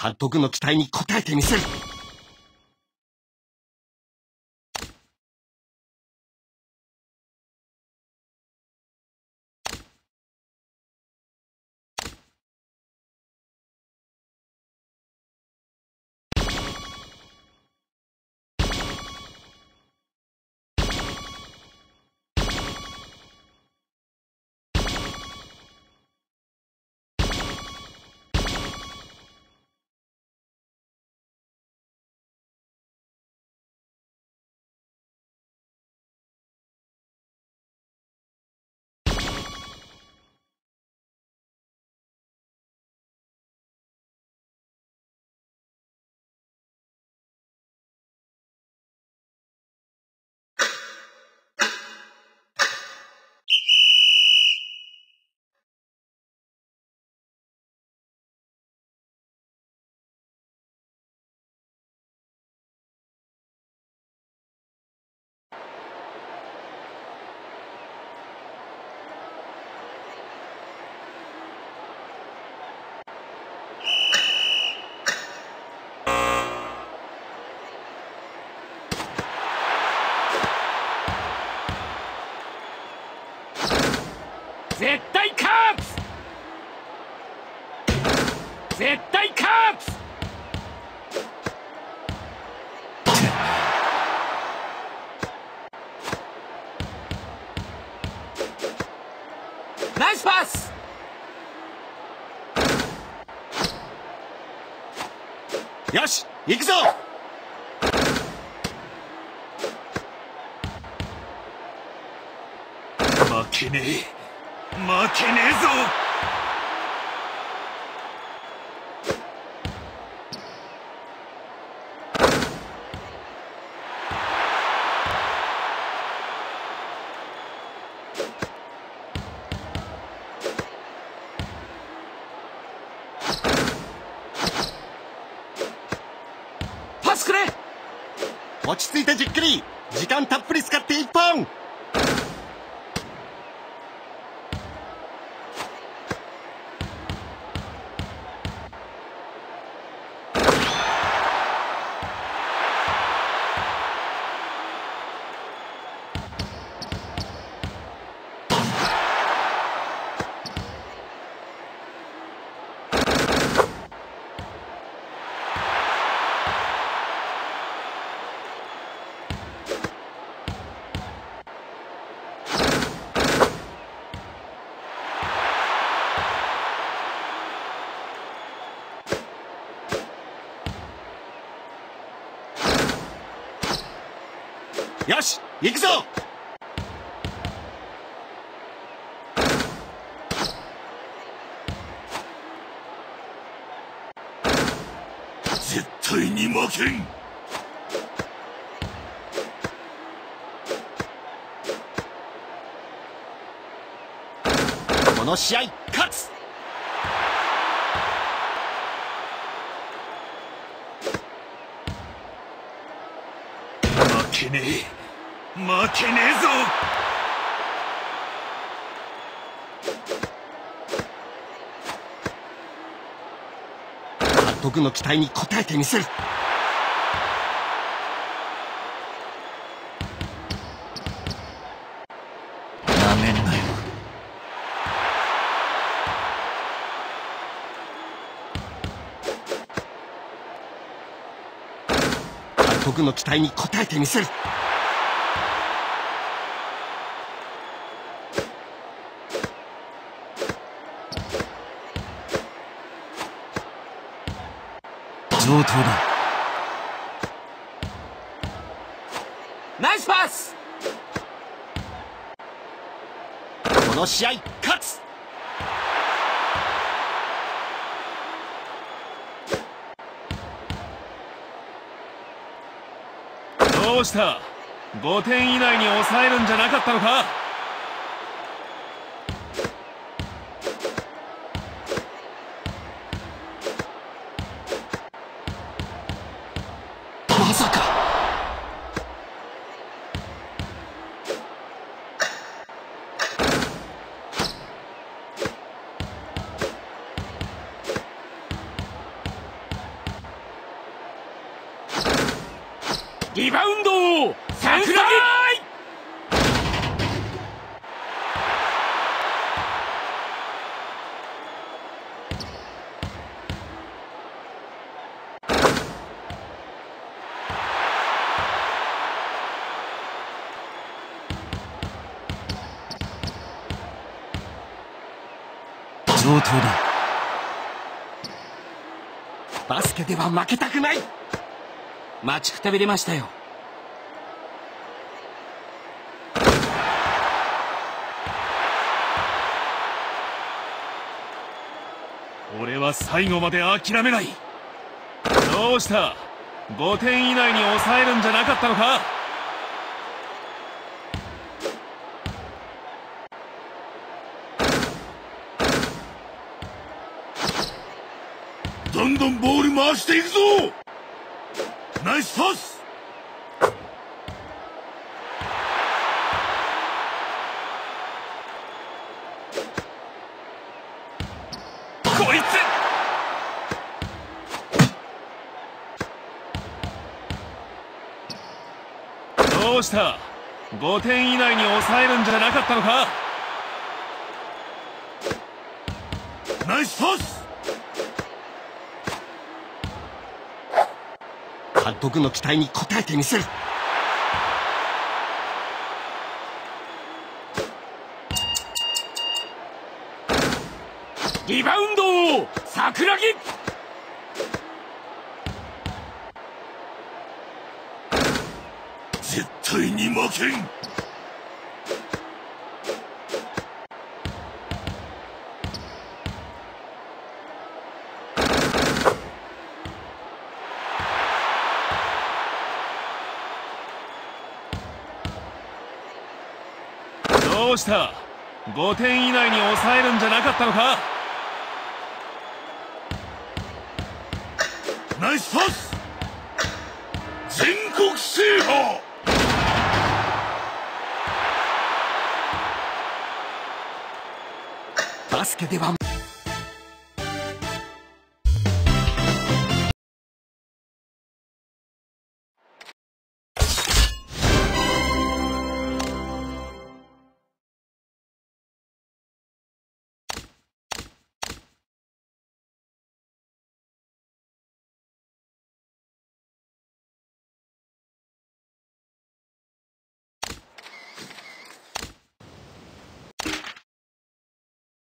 監督の期待に応えてみせる。絶対勝つ！絶対勝つ！ナイスパス！よし行くぞ！負けねえ負けねえぞ！パスくれ！落ち着いてじっくり時間たっぷり使って一本！よし行くぞ！絶対に負けん！この試合勝つ！負けねえ負けねえぞ！監督の期待に応えてみせる。なめんなよ。監督の期待に応えてみせる。上等だ。ナイスパス！この試合勝つ！どうした？ 5 点以内に抑えるんじゃなかったのか？まさか。 上等だ。 バスケでは負けたくない。 待ちくたびれましたよ。 俺は最後まで諦めない。どうした？ 5 点以内に抑えるんじゃなかったのか？どんどんボール回していくぞ。ナイスパス。こいつどうした？ 5 点以内に抑えるんじゃなかったのか？ナイスパス。 監督の期待に応えてみせる。 リバウンド、桜木。 絶対に負けん。どうした？ 5 点以内に抑えるんじゃなかったのか？ナイスパス。全国制覇。 バスケでは